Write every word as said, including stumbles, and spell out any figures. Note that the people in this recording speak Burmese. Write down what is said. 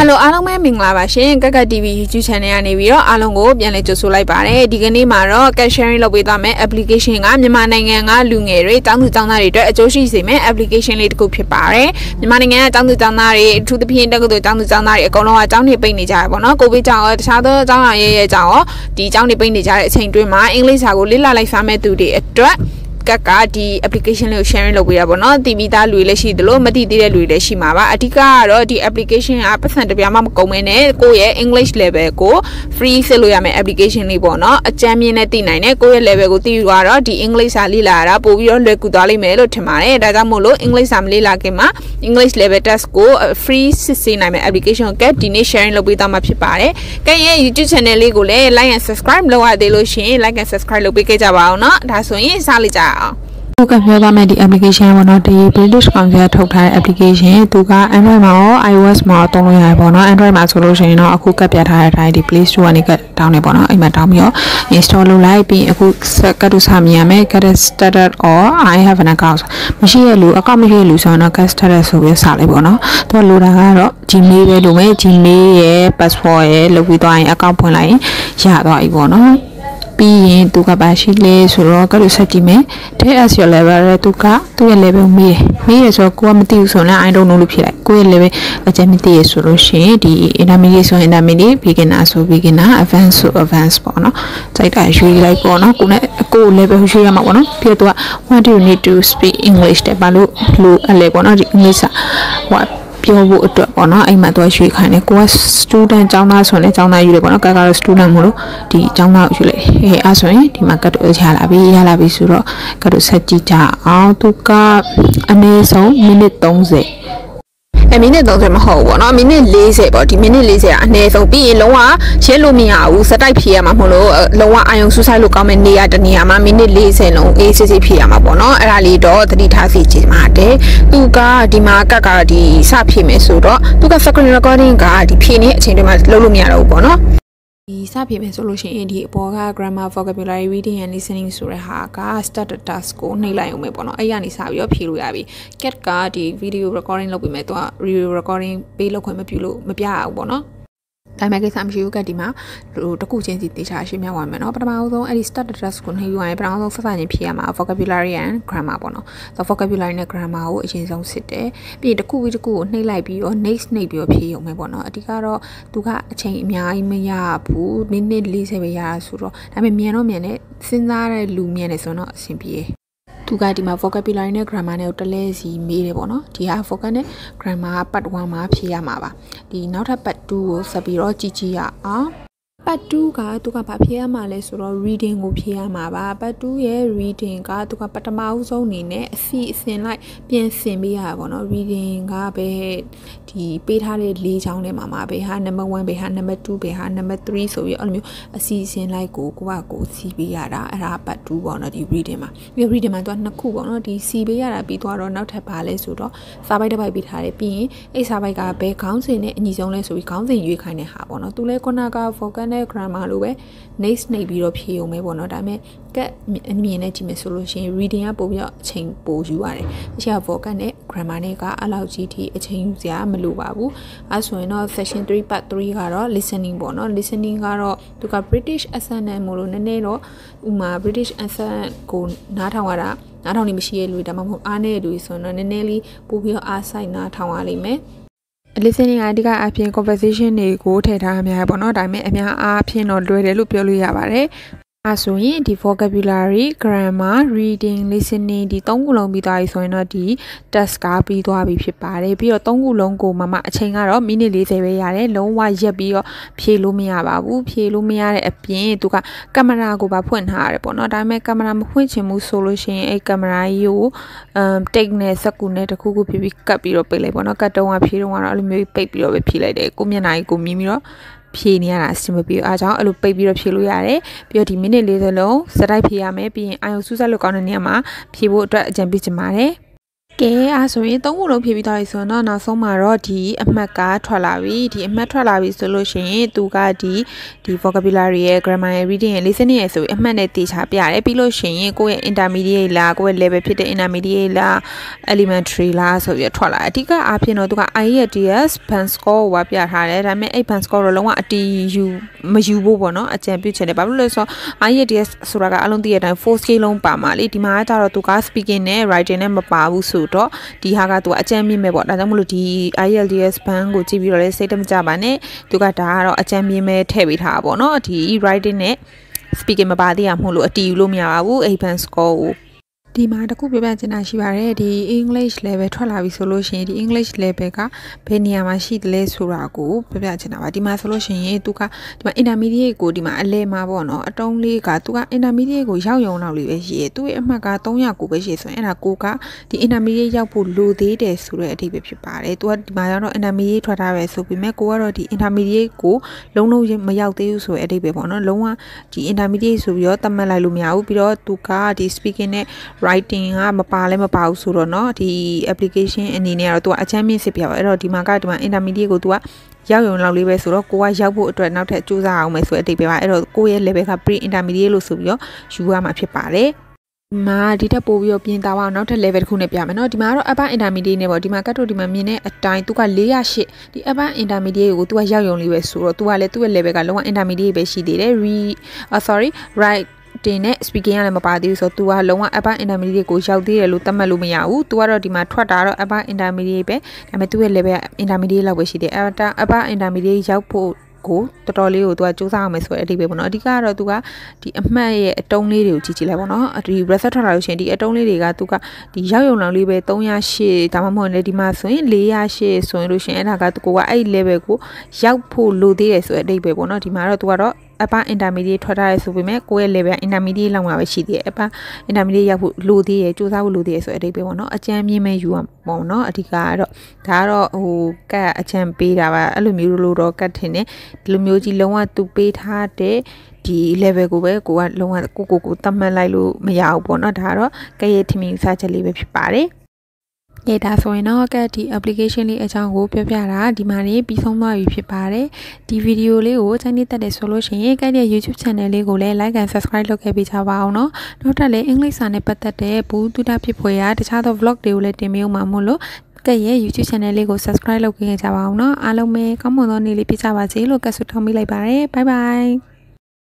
Hello အားလုံးပဲမင်္ဂလာပါရှင်ကက်ကက် T V YouTube channel ကနေပြီးတော့အားလုံးကိုပြန်လည်ကြိုဆိုလိုက်ပါတယ်ဒီကနေ့မှာတော့ cash sharing လုပ်ပေးသွားမယ် application ကမြန်မာနိုင်ငံကလူငယ်တွေတောင်းသူတောင်းသားတွေအတွက်အကျိုးရှိစေမယ့် application လေးတစ်ခုဖြစ်ပါတယ်မြန်မာနိုင်ငံကတောင်းသူတောင်းသားတွေအထူးသဖြင့်တက္ကသိုလ်တောင်းသူတောင်းသားတွေအကုန်လုံးကတောင်းနေပိတ်နေကြရပါတော့ကိုဗစ်ကြောင့်ရောတခြားသောအကြောင်းအရာရဲ့ကြောင့်ရောဒီအကြောင်းတွေပိတ်နေကြတဲ့အချိန်တွင်းမှာအင်္ဂလိပ်စာကိုလေ့လာလိုက်စားမဲ့သူတွေအတွက်ကကဒီ application လေးကို sharing လုပ်ပေးရပါတော့တီဗီသားလူတွေလည်းရှိသလိုမသိသေးတဲ့လူတွေလည်းရှိမှာပါအဓိကကတော့ဒီ application ကပတ်စံတပြားမှမကုန်မဲနဲ့ကိုယ့်ရဲ့ English level ကို free ဆက်လို့ရမယ့် application လေးပေါ့နော်အကြမ်းမြင့်နဲ့သိနိုင်တယ်ကိုယ့်ရဲ့ level ကိုသိယူတော့ဒီ English စာလေ့လာရတာပို့ပြီးတော့လွယ်ကူသွားလိမ့်မယ်လို့ထင်ပါတယ်ဒါကြောင့်မို့လို့ English စာမလေ့လာခင်မှာ English level test ကို free စစ်ဆေးနိုင်မယ့် application ကိုဒီနေ့ sharing လုပ်ပေးသွားမှာဖြစ်ပါတယ်ကဲရဲ့ YouTube channel လေးကိုလည်း like and subscribe လုပ်ရသေးလို့ရှိရင် like and subscribe လုပ်ပေးခဲ့ကြပါအောင်เนาะဒါဆိုရင်စလိုက်ကြအောင်ဟုတ်ကဲ့ပြောပါမယ်ဒီ application ပေါ့နော်ဒီ British Council ထုတ်ထားတဲ့ application သူက Android မှာရော iOS မှာရောသုံးလို့ရတယ်ပေါ့နော် Android မှာဆိုလို့ရှိရင်တော့အခုကပ်ပြထားတဲ့အတိုင်းဒီ Play Store ကနေကတောင်းနေပေါ့နော်အဲ့မှာတောင်းပြီးတော့ install လုပ်လိုက်ပြီးအခုကတ်တူစာမြင်ရမယ် get started or I have an account မရှိရလူ account မရှိရလူဆိုတော့ get started ဆိုပြီးစလိုက်ပေါ့နော်သူကလိုတာကတော့ Gmail ပဲလိုမယ် Gmail ရဲ့ password ရဲ့လုပ်ပြီးသွားရင် account ဖွင့်လိုက်ရင်ရသွားပြီပေါ့နော်ပြီးရင်သူကပါရှိလဲဆိုတော့ကလို့ဆက်ကြည့်မယ် Take as your level ရဲသူကသူ့ရဲ့ level မေးတယ်မေးရဆိုတော့ကိုကမသိဘူးဆိုတော့ I don't know လို့ဖြစ်လိုက်ကိုယ့်ရဲ့ level အကျဉ်းမသိရဆိုလို့ရှိရင်ဒီ intermediate ဆို intermediate beginner ဆို beginner advanced ဆို advanced ပေါ့နော်စိုက်တာရွေးလိုက်ပေါ့နော်ကိုနဲ့ကို level ရွေးရမှာပေါ့နော်ပြီးတော့ what do you need to speak English တဲ့ဘာလို့လို့အလဲပေါ့နော်ဒီ English ဟိုပြောဖို့အတွက်ပေါ့နော်အဲ့မှာသူကရွှေခိုင်းတယ်ကိုက student ကျောင်းသားဆိုရင်ကျောင်းသားယူတယ်ပေါ့နော်ကကတော့ student မို့လို့ဒီကျောင်းသားကိုယူလိုက်ဟဲ့အဲ့ဆိုရင်ဒီမှာကတ်တော့ရလာပြီရလာပြီဆိုတော့ကတ်တော့ဆက်ကြည့်ကြအောင်သူကအနည်းဆုံးမိနစ်သုံးဆယ်အမိနစ်သုံးဆယ်မဟုတ်ဘူးပေါ့နော်မိနစ်လေးဆယ်ပေါ့ဒီမိနစ်လေးဆယ်ကအနည်းဆုံးပြီးရင်လုံးဝရဲလို့မရဘူးစတိုက်ဖြေရမှာမဟုတ်လို့လုံးဝအာယုံဆူဆိုင်လို့ကောင်းမဲ့နေရာတနေရာမှာမိနစ်လေးဆယ်လုံးအေးစစ်စစ်ဖြေရမှာပေါ့နော်အဲ့ဒါလေးတော့သတိထားစီချင်ပါတယ်သူကဒီမှာကတ်ကဒီစဖြေမယ်ဆိုတော့သူက screen recording ကဒီဖြေနေတဲ့အချိန်တွေမှာလုပ်လို့မရတော့ဘူးပေါ့နော်ဒီစဖြေမယ်ဆိုလို့ရှိရင်ဒီအပေါ်က grammar vocabulary reading and listening ဆိုတဲ့ဟာက start task ကိုနှိပ်လိုက်အောင်ပဲပေါ့နော်အဲ့ရနေစပြီးတော့ဖြေလို့ရပြီ cat ကဒီ video recording လုပ်ပြီးမယ်သူက video recording ပေးလုပ်ခွင့်မပြုလို့မပြရဘူးပေါ့နော်ဒါမှကိစ္စမရှိဘူးကဒီမှာဟိုတခုချင်းစီတေချာရှင်းပြသွားမယ်เนาะပထမဆုံးအဲ့ဒီ start task ကိုနှိပ်ယူရင်ပထမဆုံးဆက်စချင်းဖြေရမှာ vocabulary and grammar ပေါ့နော်ဆို vocabulary နဲ့ grammar ကိုအရင်ဆုံးစစ်တယ်ပြီးရင်တခုပြီးတခုကိုနှိပ်လိုက်ပြီးတော့ next နှိပ်ပြီးတော့ဖြေရုံပဲပေါ့နော်အဓိကတော့သူကအချိန်အများကြီးမရဘူးမိနစ်လေးဆယ်ပဲရတာဆိုတော့ဒါပေမဲ့မြန်တော့မြန်နဲ့စဉ်းစားတဲ့လူမြန်နေဆိုတော့အဆင်ပြေသူကဒီမှာ vocabulary နဲ့ grammar နဲ့တလဲစီမေးတယ်ပေါ့နော်ဒီဟာ vocab နဲ့ grammar part one မှာဖြေရမှာပါဒီနောက်ထပ် part two ကိုဆက်ပြီးတော့ကြည့်ကြည့်ရအောင်part two ကသူကဘာဖြေရမှာလဲဆိုတော့ reading ကိုဖြေရမှာပါ part two ရဲ့ reading ကသူကပထမအဆုံးအနေနဲ့အစီအစဉ်လိုက်ပြင်ဆင်ပေးရပါတော့ reading ကပဲဒီပေးထားတဲ့လေးချောင်းထဲမှာမှာပဲဟာ number one ပဲဟာ number two ပဲဟာ number three ဆိုပြီးအဲ့လိုမျိုးအစီအစဉ်လိုက်ကိုကိုကကိုစီးပေးရတာအဲ့ဒါ part two ပေါ့နော်ဒီ reading မှာပြီး reading မှာသူကနှစ်ခုပေါ့နော်ဒီစီးပေးရတာပြီးသွားတော့နောက်ထပ်ပါလဲဆိုတော့စာပိုက်တစ်ပိုက်ပေးထားတယ်ပြီးရင်အဲ့စာပိုက်ကဘယ်ခေါင်းစဉ်နဲ့အညီဆုံးလဲဆိုပြီးခေါင်းစဉ်ရွေးခိုင်းတဲ့ဟာပေါ့နော်သူလဲခုနက focusနဲ့ grammar လို့ပဲ next နှိပ်ပြီးတော့ဖြေုံပဲပေါ့နော်ဒါပေမဲ့ကက်အမြင်နဲ့ကြည့်မယ်ဆိုလို့ရှိရင် reading ကပို့ပြီးတော့အချိန်ပိုယူရတယ်အချက် focus နဲ့ grammar နဲ့ကအလောက်ကြီးထိအချိန်ယူစရာမလိုပါဘူးအဲဆိုရင်တော့ section three part three ကတော့ listening ပေါ့နော် listening ကတော့သူက British accent နဲ့မို့လို့နည်းနည်းတော့ဥမာ British accent ကိုနားထောင်ရတာနားထောင်နေမရှိရလို့ဒါမှမဟုတ်အားနေလို့ဆိုတော့နည်းနည်းလေးပို့ပြီးတော့အားဆိုင်နားထောင်ရလိမ့်မယ်listening အဓိကအပြင် conversation တွေကိုထည့်ထားအများပေါ့နော်ဒါပေမဲ့အများအားဖြင့်တော့လွယ်တယ်လို့ပြောလို့ရပါတယ်အဲဆိုရင်ဒီ vocabulary grammar reading listening ဒီသုံးခုလုံးပြီးသွားပြီဆိုရင်တော့ဒီ test ကပြီးသွားပြီဖြစ်ပါတယ်ပြီးတော့သုံးခုလုံးကိုမှမှအချိန်ကတော့မိနစ်လေးဆယ်ပဲရတယ်လုံးဝရက်ပြီးတော့ဖြေလို့မရပါဘူးဖြေလို့မရတဲ့အပြင်သူကကင်မရာကိုပါဖွင့်ထားရတယ်ပေါ့နော်ဒါပေမဲ့ကင်မရာမဖွင့်ချင်ဘူးဆိုလို့ရှိရင်အဲ့ကင်မရာကြီးကိုအမ် take နဲ့စက္ကူနဲ့တခုခုဖြည်းဖြည်းကတ်ပြီးတော့ပိတ်လိုက်ပေါ့နော်ကတ်တုံးကဖြေတုံးကတော့အဲ့လိုမျိုးပိတ်ပြီးတော့ပဲဖြေလိုက်တယ်ကိုမျက်နှာကြီးကိုမြင်ပြီးတော့ဖြေနေရတာအဆင်မပြေအားကြောင့်အဲ့လိုပိတ်ပြီးတော့ဖြေလို့ရတယ်ပြီးတော့ဒီမိနစ်လေးစလုံးစတိုက်ဖြေရမယ်ပြီးရင်အာယုံစူးစိုက်လို့ကောင်းတဲ့နေရာမှာဖြေဖို့အတွက်အကြံပေးချင်ပါတယ်ကဲအဲ့ဆိုရင်သုံးခုလုံးဖြည့်ပြီးသွားပြီဆိုတော့နောက်ဆုံးမှာတော့ဒီအမှတ်ကထွက်လာပြီဒီအမှတ်ထွက်လာပြီဆိုလို့ရှိရင်သူကဒီဒီ vocabulary ရဲ့ grammar ရဲ့ reading ရဲ့ listening ရဲ့ဆိုပြီးအမှတ်နဲ့တေချာပြရတယ်ပြီးလို့ရှိရင်ကိုယ့်ရဲ့ intermediate လားကိုယ့်ရဲ့ level ဖြစ်တဲ့ intermediate လား elementary လားဆိုပြီးထွက်လာအဓိကအားဖြင့်တော့သူက I E L T S band score ကိုပြထားတယ်ဒါပေမဲ့အဲ့ band score တော့လုံးဝအတီးယူမယူဖို့ပေါ့နော်အကြံပြုချင်တယ်ဘာလို့လဲဆိုတော့ I E L T S ဆိုတာကအလုံးသိရတဲ့အတိုင်း four scale လုံးပါမှာလေဒီမှာကျတော့သူက speaking နဲ့ writing နဲ့မပါဘူးဆိုတော့ဒီဟာကသူကအကြမ်းမြင့်မဲ့ပေါ့ဒါကြောင့်မလို့ဒီ I E L T S ဘန်းကိုကြည့်ပြီးတော့လည်းစိတ်တမကြပါနဲ့သူကဒါကတော့အကြမ်းမြင့်မဲ့ထည့်ပေးထားတာပေါ့နော်ဒီ writing နဲ့ speaking မပါသေးရမို့လို့အတီးယူလို့မရပါဘူးအဲ့ band score ကိုဒီမှာတခုပြပြချင်တာရှိပါတယ်ဒီ English level ထွက်လာပြီဆိုလို့ရှိရင်ဒီ English level ကဘယ်နေရာမှာရှိတယ်လဲဆိုတာကိုပြပြချင်တာပါဒီမှာဆိုလို့ရှိရင်သူကဒီမှာ intermediate ကိုဒီမှာအလဲမှာပေါ့နော်အတုံးလေးကသူက intermediate ကိုရောက်ရုံလောက်လေးပဲရှိရသူ့ရဲ့အမှတ်ကthree hundred nineပဲရှိဆိုရင်အဲ့ဒါကိုကဒီ intermediate ရောက်ဖို့လိုသေးတယ်ဆိုတဲ့အဓိပ္ပာယ်ဖြစ်ပါတယ်သူကဒီမှာကတော့ intermediate ထွက်ထားပဲဆိုပေမဲ့ကိုကတော့ဒီ intermediate ကိုလုံးလုံးမရောက်သေးဘူးဆိုတဲ့အဓိပ္ပာယ်ပေါ့နော်လုံးဝဒီ intermediate ဆိုပြီးတော့သတ်မှတ်လိုက်လို့မရဘူးပြီးတော့သူကဒီ speaking နဲ့ writing ကမပါလဲမပါဘူးဆိုတော့เนาะဒီ application အနေနဲ့ကတော့သူကအချမ်းမြင့်စစ်ပြပါအဲ့တော့ဒီမှာကဒီမှာ intermediate ကိုသူကရောက်ရုံလောက်လေးပဲဆိုတော့ကိုကရောက်ဖို့အတွက်နောက်ထပ်စူးစမ်းအောင်မယ်ဆိုတဲ့အတိတ်ပဲပါအဲ့တော့ကိုရဲ့ level က pre intermediate လို့ဆိုပြီးတော့ယူရမှာဖြစ်ပါတယ်မာဒီတက်ပို့ပြီးတော့ပြင်သားအောင်နောက်ထပ် level တစ်ခုနဲ့ပြမယ်เนาะဒီမှာကတော့ upper intermediate နဲ့ပေါ့ဒီမှာကတ်တို့ဒီမှာမြင်တဲ့အတိုင်းသူကfour oh eightဒီ upper intermediate ကိုသူကရောက်ရုံလေးပဲဆိုတော့သူကလည်းသူ့ရဲ့ level ကလုံးဝ intermediate ပဲရှိသေးတယ် re uh, sorry rightတင်နဲ့ speaking ကလည်းမပါသေးဘူးဆိုတော့ तू ကလုံးဝ upper intermediate ကိုရောက်သေးတယ်လို့သတ်မှတ်လို့မရဘူး तू ကတော့ဒီမှာထွက်တာတော့ upper intermediate ပဲဒါပေမဲ့သူ့ရဲ့ level က intermediate လောက်ပဲရှိတယ် upper intermediate ရောက်ဖို့ကိုတော်တော်လေးကို तू ကစူးစမ်းအောင်မယ်ဆိုတဲ့အဓိပ္ပာယ်ပေါ့နော်အဓိကကတော့ तू ကဒီအမှတ်ရဲ့အတုံးလေးတွေကိုကြည့်ကြည့်လိုက်ပေါ့နော်ဒီ reset ထွက်လာလို့ရှိရင်ဒီအတုံးလေးတွေက तू ကဒီရောက်ရုံလောက်လေးပဲthree oh eightဒါမှမဟုတ်လေဒီမှာဆိုရင်four oh eightဆိုရင်လို့ရှိရင်အဲ့ဒါကကိုကအဲ့ level ကိုရောက်ဖို့လိုသေးတယ်ဆိုတဲ့အဓိပ္ပာယ်ပေါ့နော်ဒီမှာတော့ तू ကတော့upper intermediate ထွက်ထားရဲဆိုပေမဲ့ကိုယ့်ရဲ့ level intermediate လောက်မှာပဲရှိသေးတယ် upper intermediate ရောက်ဖို့လိုသေးတယ်စူးစမ်းဖို့လိုသေးတယ်ဆိုတဲ့အဓိပ္ပာယ်ပေါ့နော်အကြမ်းမြင့်မဲ့ယူအောင်ပေါ့နော်အဓိကကတော့ဒါကတော့ဟိုကတ်အချမ်းပေးတာပါအဲ့လိုမျိုးလို့တော့ကတ်ထင်တယ်ဒီလိုမျိုးကြီးလုံးဝသူပေးထားတဲ့ဒီ level ကိုပဲကိုကလုံးဝကိုကိုကိုသတ်မှတ်လိုက်လို့မရဘူးပေါ့နော်ဒါကတော့ကဲ့ရဲ့ထင်မြင်စားချက်လေးပဲဖြစ်ပါတယ်ကဲဒါဆိုရင်တော့ကဒီ application လေးအကြောင်းကိုပြောပြတာဒီမှာနေပြီးဆုံးသွားပြီဖြစ်ပါတယ်ဒီဗီဒီယိုလေးကိုကြိုက်နေတတ်တယ်ဆိုလို့ရှိရင်ကဲ့ရဲ့ YouTube channel လေးကိုလည်း like and subscribe လုပ်ခဲ့ပေးကြပါအောင်เนาะနောက်ထပ်လည်း English စာနဲ့ပတ်သက်တဲ့ဘူးတူတာဖြစ်ဖွယ်ရာတခြားသော vlog တွေကိုလည်းတင်ပေးအောင်မှာမို့လို့ကဲ့ရဲ့ YouTube channel လေးကို subscribe လုပ်ခဲ့ကြပါအောင်เนาะအားလုံးပဲကောင်းမွန်သောနေ့လေးပြကြပါစေလို့ကဆုတောင်းပေးလိုက်ပါတယ် bye bye